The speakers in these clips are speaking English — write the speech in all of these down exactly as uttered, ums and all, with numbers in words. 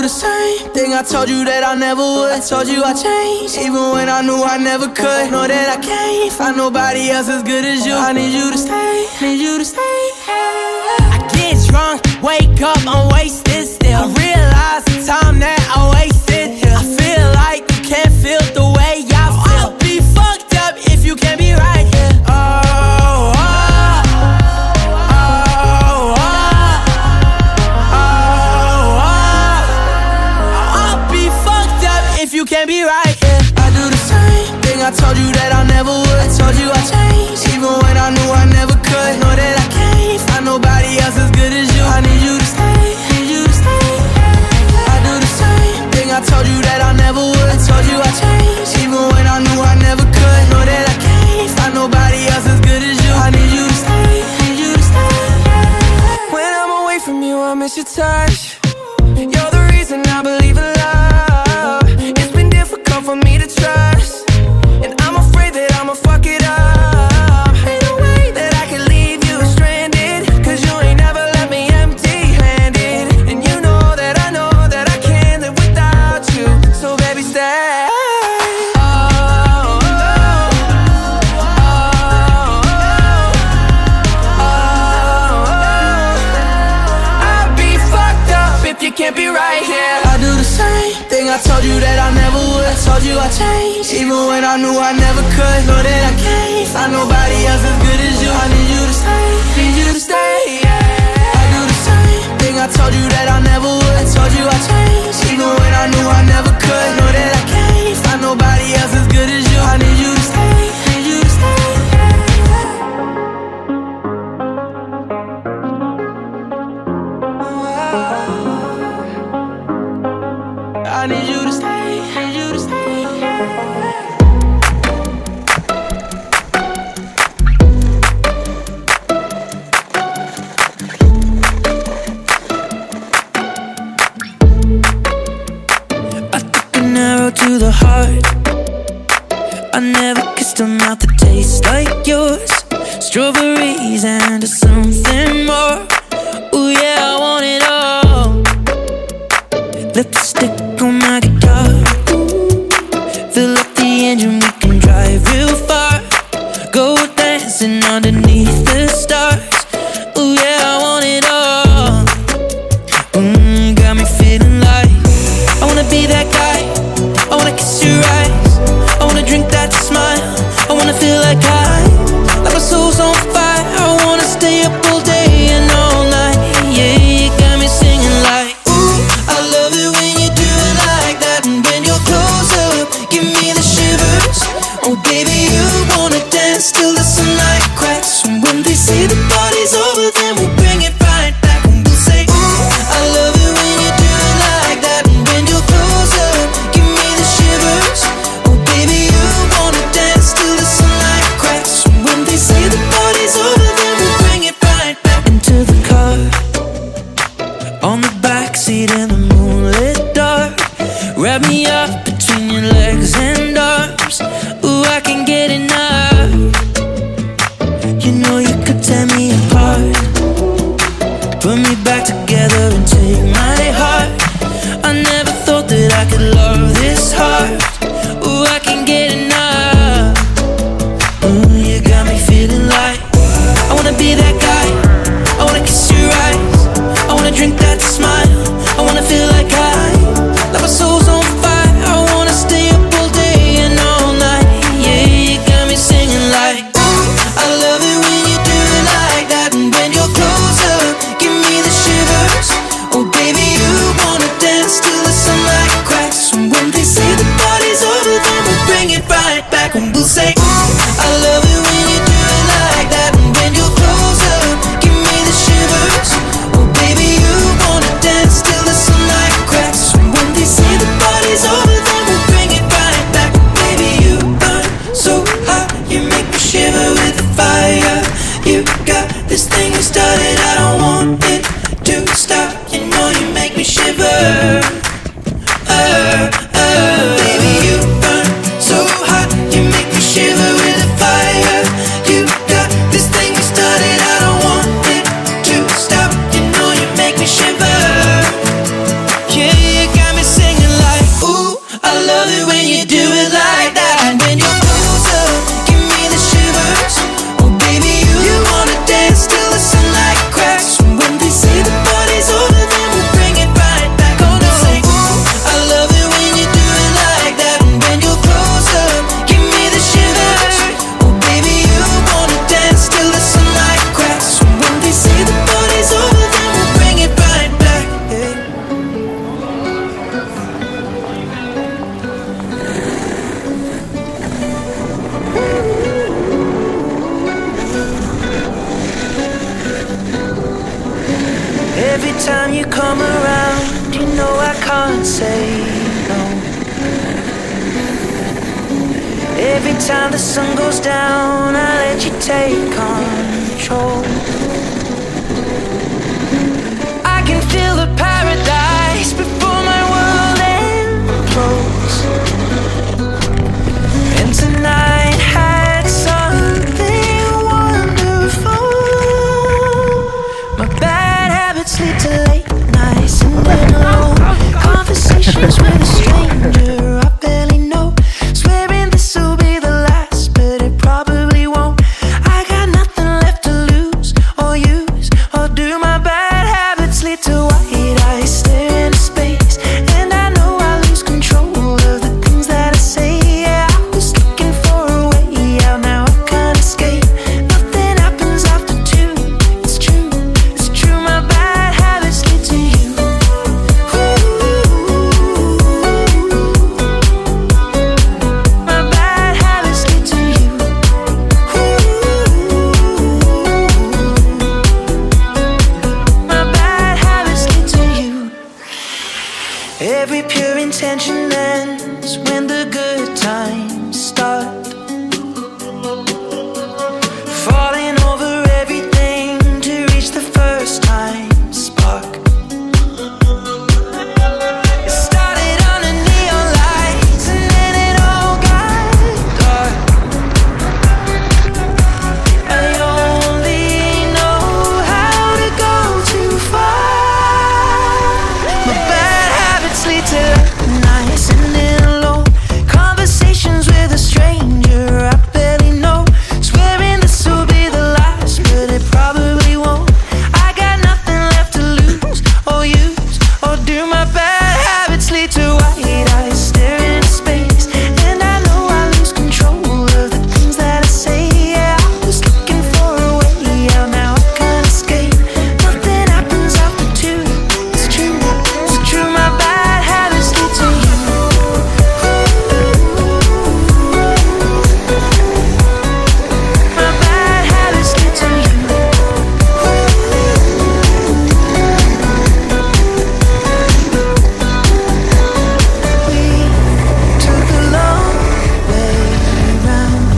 the same thing I told you that I never would. I told you I changed, even when I knew I never could. Know that I can't find nobody else as good as you. I need you to stay, need you to stay. I get drunk, wake up, I'm wasted still. I realize the time that I wasted here. I feel like you can't feel the way I feel. I'll be fucked up if you can't be right here. Oh, oh, oh, oh, oh, oh. I'll be fucked up if you can't be right here. I do the same thing I told you that I never would. I told you I changed, even when I knew I never could. Know that I can't find nobody else as good as you. I need you to stay, need you to stay. I do the same thing I told you that I never would. I told you I changed, even when I knew I never could. Know that I can't find nobody else as good as you. I need you to stay, need you to stay. When I'm away from you, I miss your touch. You're the reason I believe in love. It's been difficult for me to trust, and I'm afraid that I'ma fuck it up. Ain't no way that I can leave you stranded, cause you ain't never left me empty-handed. And you know that I know that I can't live without you. So baby, stay. Oh, oh, oh, oh, oh, oh. I'd be fucked up if you can't be right here. I do the same thing I told you that I never would. I told you I changed, even when I knew I never could. Know that I can't find nobody else as good as you. I need you to stay, need you to stay, yeah. I do the same thing I told you that I never would. I told you I changed, even when I knew I never could. Know that I can't find nobody else as good as you. I need you to stay, need you to stay, I need you to stay, need you to stay. I took an arrow to the heart. I never kissed a mouth that tastes like yours. Strawberries and something more. Ooh yeah, I want it all. Lipstick on my guitar. Fill up the engine, we can drive real far. Go dancing underneath the stars. Ooh yeah, I want it all. Mmm, got me feeling like I wanna be that guy. I wanna kiss your eyes. I wanna drink that smile. I wanna feel like I, like my soul's on fire. I wanna stay up all day and all night. Yeah, you got me singing like, ooh, I love it when you do it like that. And when you're close up, give me the shivers. love it when you do it like that. And when you're closer, give me the shivers. Oh baby, you, you wanna dance till the sunlight cracks. And when they say the party's over, then we'll bring it right back. Oh no, say ooh, I love it when you do it like that. And when you're closer, give me the shivers. Oh baby, you wanna dance till the sunlight cracks. And when they say the party's over, then we'll bring it right back. Hey. Every time you come around, you know I can't say no. Every time the sun goes down, I let you take control. I can feel the paradise before my world implodes. And tonight had something wonderful. My bad habits lead to late nights and then alone conversations with a stranger I barely know. Swearing this will be the last, but it probably won't. I got nothing left to lose or use or do. My bad habits lead to white eyes stare into space, and I know I lose control of the things that I say. Yeah, I was looking for a way out, now I can't escape. Nothing happens after two. It's true, it's true. My bad habits lead to you. My bad habits lead to you. My bad habits lead to you. Every pure intention ends when the good times start. Falling over everything to reach the first time spark. It started under neon lights and then it all got dark. I only know how to go too far. My bad habits lead to late nights and then alone conversations with a stranger I barely know. Swearing this will be the last, but it probably won't. I got nothing left to lose or use or do. My bad habits lead to white eyes stare into space, and I know I lose control of the things that I say. Yeah, I was looking for a way out, now I can't escape. Nothing happens after two. It's true, it's true. My bad habits lead to you. My bad habits lead to you. We took a long way round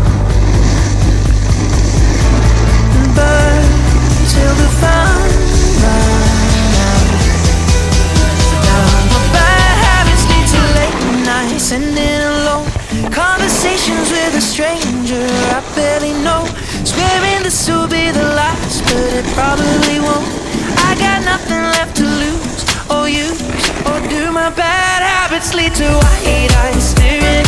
and burned till the fun ran out. Now my bad habits lead to late nights and then alone conversations with a stranger I barely know. Swearing this will be the last, but it probably won't. I got nothing left to lose or use or do. My bad habits lead to white eyes staring